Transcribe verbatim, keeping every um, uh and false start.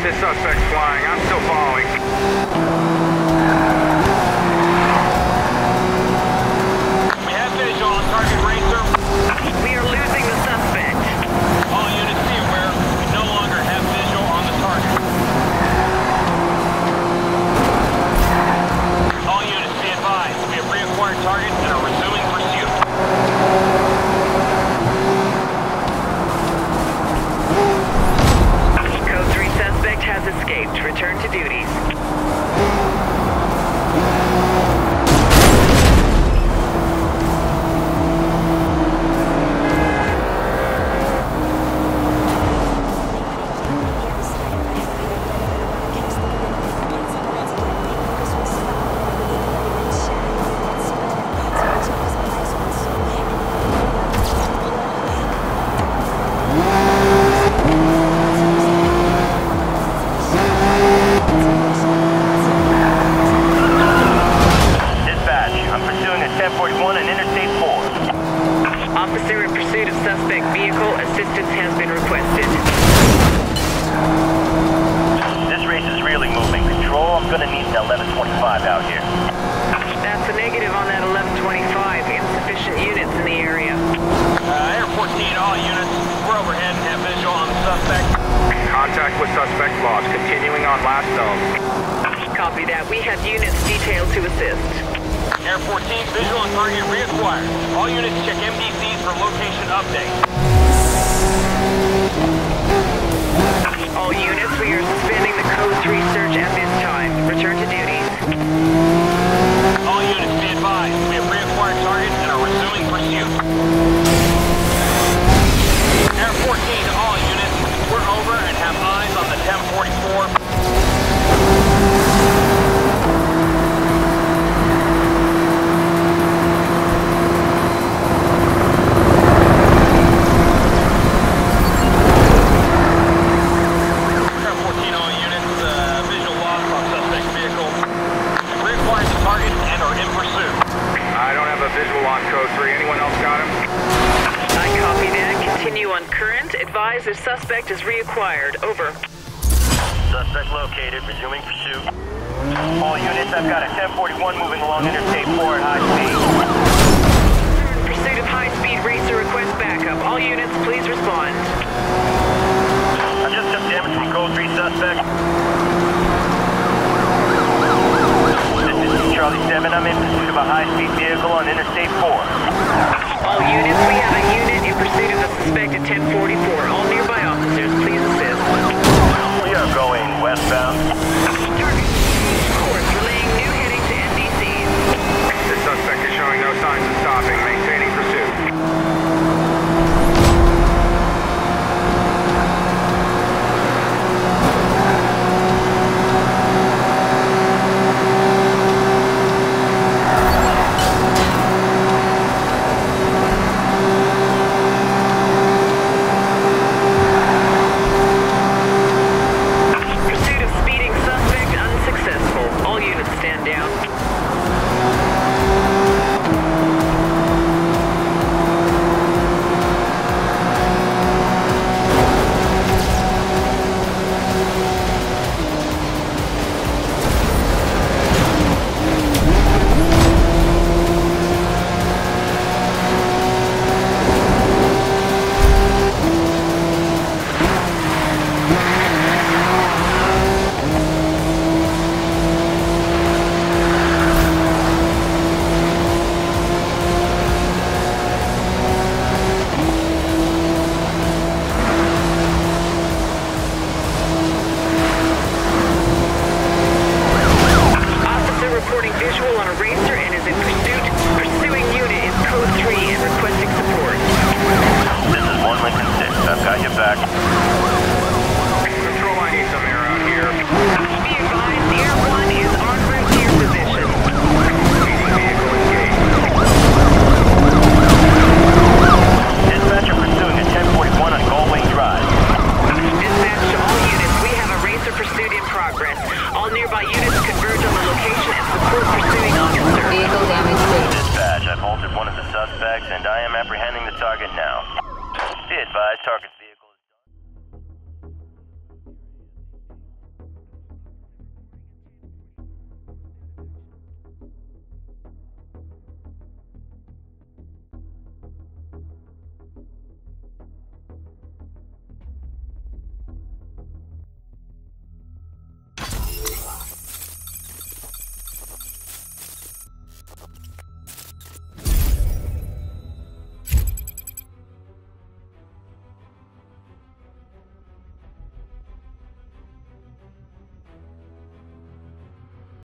This suspect's flying. I'm still following. We have visual on target racer. We are losing the suspect. All units be aware, we no longer have visual on the target. All units be advised, we have reacquired target and are resuming pursuit. Code three suspect has escaped. Return to duties. Officer in pursuit of suspect vehicle, assistance has been requested. This race is really moving. Control, I'm gonna need an eleven twenty-five out here. That's a negative on that eleven twenty-five. Insufficient units in the area. Uh, Air fourteen, all units, we're overhead and have visual on the suspect. Contact with suspect lost. Continuing on last zone. Copy that. We have units detailed to assist. Air fourteen, visual on target reacquired. All units check M D Cs for location update. All units, we are suspending the code three search at this time. Return to duties. All units be advised, we have reacquired target and are resuming pursuit. Air fourteen, all units, we're over and have eyes on the ten forty-four. Advise if suspect is reacquired. Over. Suspect located, resuming pursuit. All units, I've got a ten forty-one moving along Interstate four at high speed. Pursuit of high-speed racer request backup. All units, please respond. I just took damage from code three suspect. This is Charlie seven, I'm in pursuit of a high-speed vehicle on Interstate four. All units, we have a unit in pursuit of a suspect at ten forty-four. All nearby officers, please assist. We are going westbound. Target course, relaying new heading to M D Cs. This suspect is showing no signs of stopping. Maintaining pursuit. One of the suspects, and I am apprehending the target now. Be advised, target